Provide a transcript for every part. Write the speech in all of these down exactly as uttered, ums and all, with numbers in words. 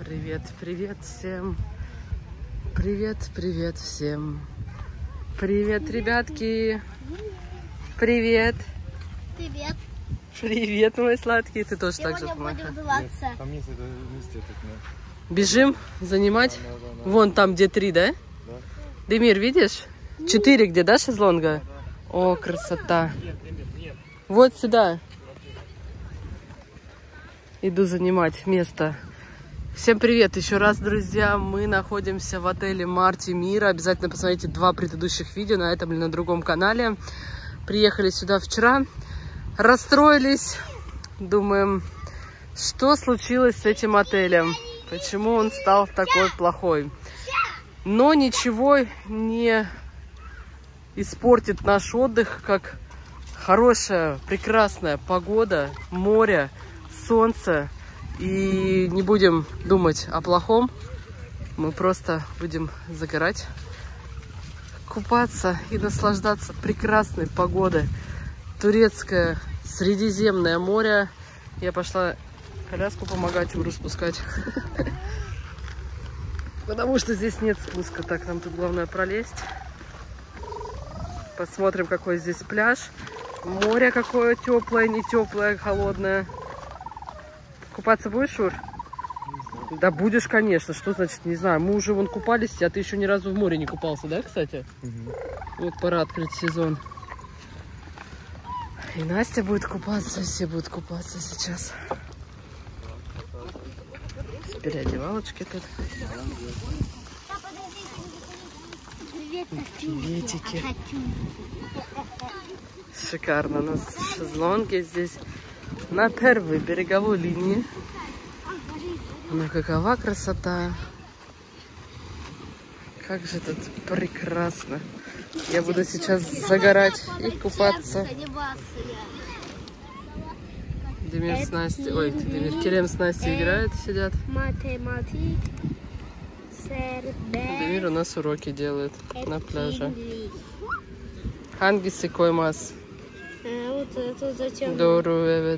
Привет, привет всем. Привет, привет всем. Привет, ребятки. Привет. Привет. Привет, мой сладкий. Ты тоже так же помахай. Бежим занимать. Да, да, да. Вон там, где три, да? Да. Демир, видишь? Четыре где, да, шезлонга? О, красота. Вот сюда. Иду занимать место. Всем привет еще раз, друзья. Мы находимся в отеле Марти Мира. Обязательно посмотрите два предыдущих видео на этом или на другом канале. Приехали сюда вчера. Расстроились. Думаем, что случилось с этим отелем? Почему он стал такой плохой? Но ничего не испортит наш отдых, как хорошая, прекрасная погода, море, солнце. И не будем думать о плохом. Мы просто будем загорать, купаться и наслаждаться прекрасной погодой. Турецкое Средиземное море. Я пошла коляску помогать, Уру спускать. Потому что здесь нет спуска. Так, нам тут главное пролезть. Посмотрим, какой здесь пляж. Море какое теплое, не теплое, холодное. Купаться будешь, Ур? Да будешь, конечно. Что значит, не знаю. Мы уже вон купались, а ты еще ни разу в море не купался, да, кстати? Угу. Вот пора открыть сезон. И Настя будет купаться, все будут купаться сейчас. Переодевалочки тут. Приветики. Шикарно. У нас шезлонги здесь на первой береговой линии. Ну какова красота. Как же тут прекрасно. Я буду сейчас загорать и купаться. Демир с Настей, ой, Демир, Керем с Настей играют, сидят. Демир у нас уроки делает на пляже. Hangisi koymaz? Вот это зачем? Doğru, evet.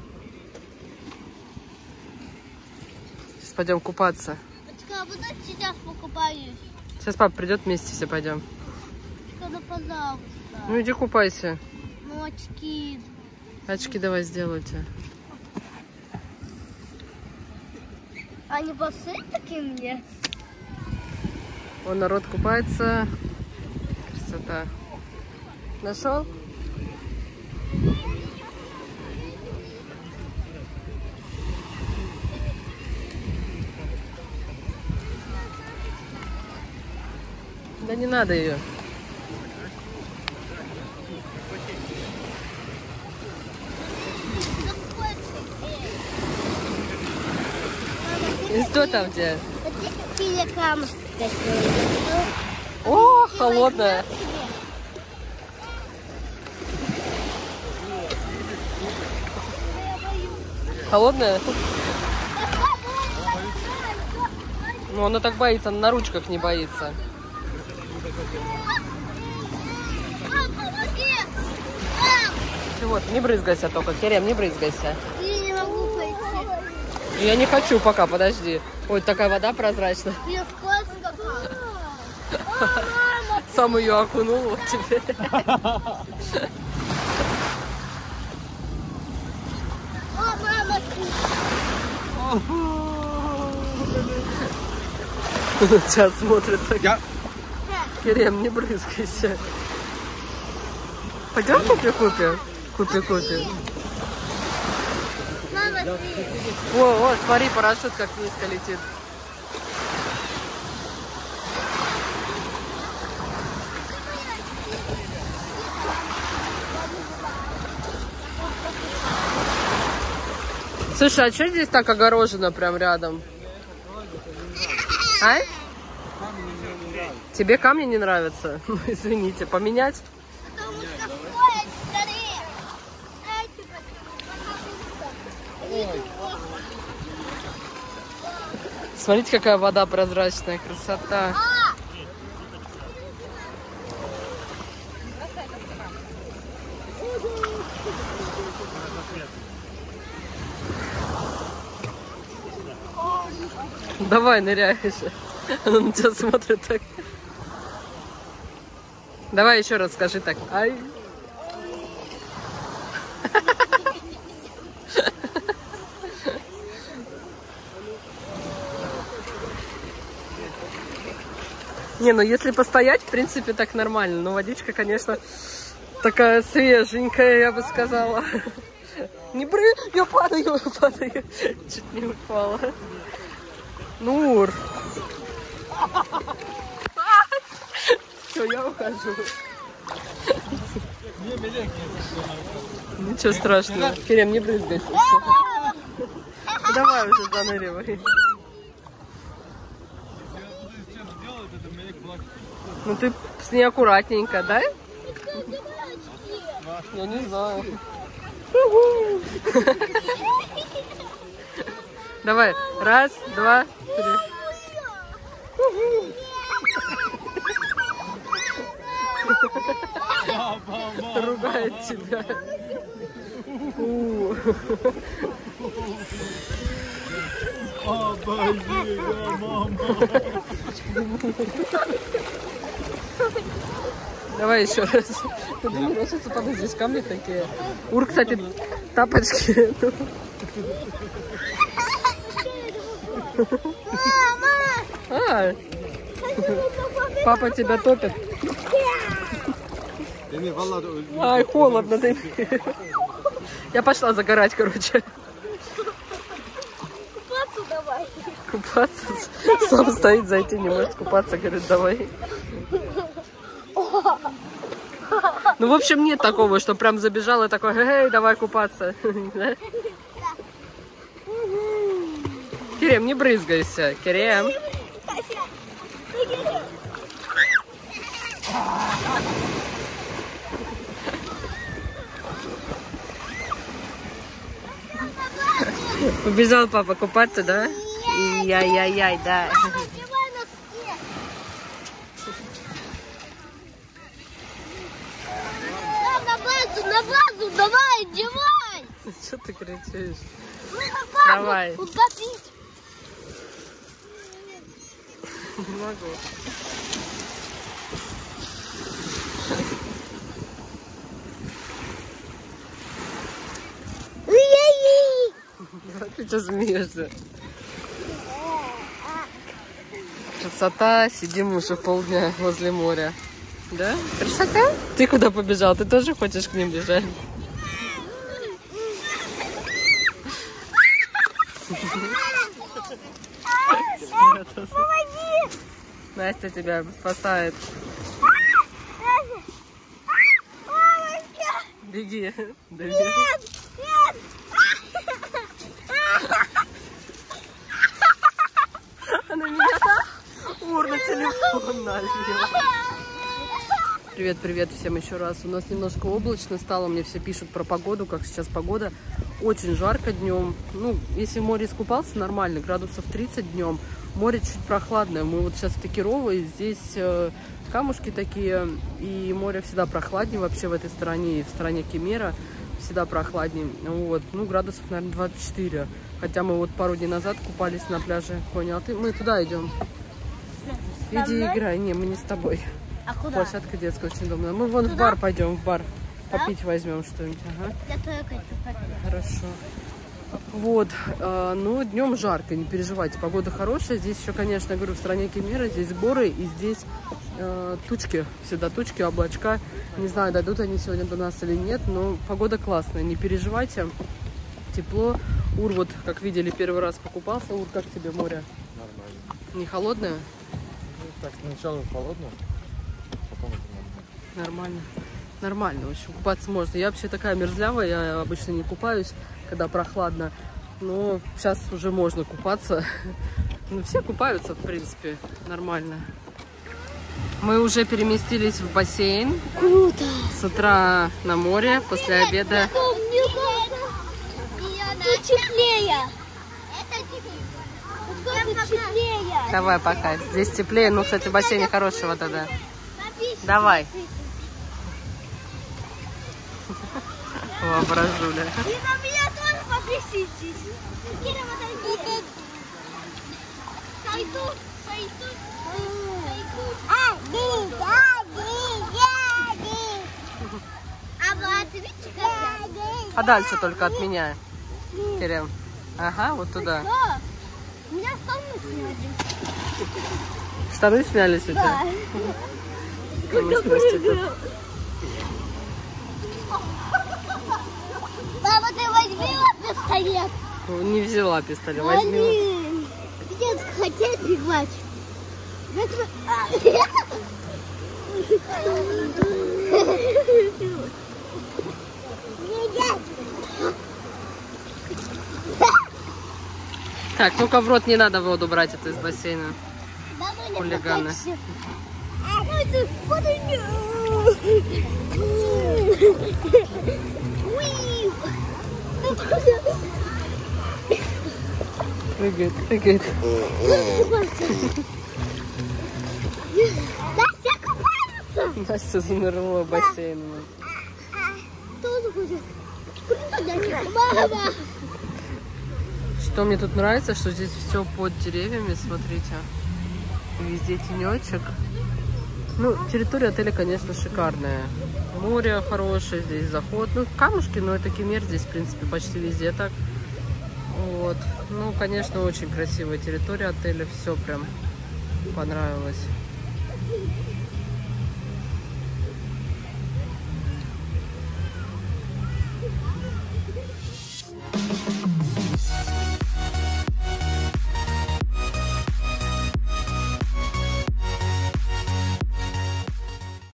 Сейчас пойдем купаться. Сейчас покупаюсь. Сейчас папа придет, вместе все пойдем. Ну, пожалуйста. Ну иди купайся. Ну, очки. Очки давай сделайте. Они босые такие мне? Вон народ купается. Красота. Нашел? Да не надо ее. И что там где? О, холодная. Холодная? Ну, она так боится, она на ручках не боится. Чего ты? Не брызгайся только, Керем, не брызгайся. Я не могу пойти. Я не хочу пока, подожди. Ой, такая вода прозрачная. Я вкусно. Сам ее окунул, вот теперь. О, мама. Сейчас смотрит так. Я... Керем, не брызгайся. Пойдем купи-купи? Купи-купи. Мама, ты. О, о, смотри, парашют как низко летит. Слушай, а что здесь так огорожено прям рядом? А? Тебе камни не нравятся? Ну, извините, поменять? Потому что ходят скорее. Дайте, Смотрите, какая вода прозрачная, красота. Давай, ныряй еще. Она на тебя смотрит так. Давай еще раз скажи так. Ай. Не, ну если постоять, в принципе, так нормально. Но водичка, конечно, такая свеженькая, я бы сказала. Не бры... Я падаю, я падаю. Чуть не упала. Нур. Все, я ухожу. Ничего страшного. Керем, не брызгайся. Давай уже заныривай. Ну ты с ней аккуратненько, да? Я не знаю. Давай, раз, два, три. Ругает тебя. Давай еще раз. Ты думаешь, сейчас упадут, здесь камни такие. Ур, кстати, тапочки. А, папа тебя топит. Ай, холодно. Ты. Я пошла загорать, короче. Купаться давай. Купаться? Сам стоит, зайти не может купаться. Говорит, давай. Ну, в общем, нет такого, что прям забежал и такой, эй, давай купаться. Керем, не брызгайся. Керем. Убежал папа купаться, да? Яй-яй-яй, да. На базу, на базу, давай, одевай! Что ты кричишь? Ну, на базу, давай. утопить. Не могу. Ты что смеешься? Красота, сидим уже полдня возле моря. Да? Красота? Ты куда побежал? Ты тоже хочешь к ним бежать? Помоги! Настя тебя спасает. Беги. Беги. Она меня ур на телефон налила. Привет, привет всем еще раз. У нас немножко облачно стало. Мне все пишут про погоду, как сейчас погода. Очень жарко днем. Ну, если в море искупался, нормально. Градусов тридцать днем. Море чуть прохладное. Мы вот сейчас в Текерово, и здесь э, камушки такие. И море всегда прохладнее вообще в этой стороне. И в стороне Кемера всегда прохладнее. Вот. Ну, градусов, наверное, двадцать четыре. Хотя мы вот пару дней назад купались на пляже. Понял? Ты, мы туда идем. Иди играй. Не, мы не с тобой. А куда? Площадка детская очень удобная. Мы вон туда? В бар пойдем, в бар. Да? Попить возьмем что-нибудь. Ага. Я тоже хочу попить. Хорошо. Вот. Э, ну, днем жарко, не переживайте. Погода хорошая. Здесь еще, конечно, говорю, в стране Кемера. Здесь горы и здесь э, тучки. Всегда тучки, облачка. Не знаю, дойдут они сегодня до нас или нет, но погода классная. Не переживайте. Тепло. Ур, вот, как видели, первый раз покупался. Ур, как тебе море? Нормально. Не холодное? Ну, так, сначала холодно, потом это Нормально. Нормально, в общем, купаться можно. Я вообще такая мерзлявая, я обычно не купаюсь, когда прохладно. Но сейчас уже можно купаться. Ну, все купаются, в принципе, нормально. Мы уже переместились в бассейн. Круто! С утра на море, после обеда. Тут теплее. Тут теплее. Давай пока. Здесь теплее. Ну, кстати, в бассейне хорошая вода, да. Давай. Воображуля. И на меня тоже подпишитесь. А дальше только от меня, Кирилл. Ага, вот туда. У меня штаны снялись. Штаны снялись у тебя? Да. Мама, ты возьми пистолет. Не взяла пистолет, возьми. Блин, где хотел бегать? Так, ну-ка в рот не надо воду брать, это из бассейна. Хулиганы. Прыгает, прыгает. Настя купается. Настя занырнула в бассейн. Тоже хочет. Мама. Что мне тут нравится, что здесь все под деревьями, смотрите. Везде тенечек. Ну, территория отеля, конечно, шикарная. Море хорошее, здесь заход. Ну, камушки, но это Кемер, здесь, в принципе, почти везде так. Вот. Ну, конечно, очень красивая территория отеля. Все прям понравилось.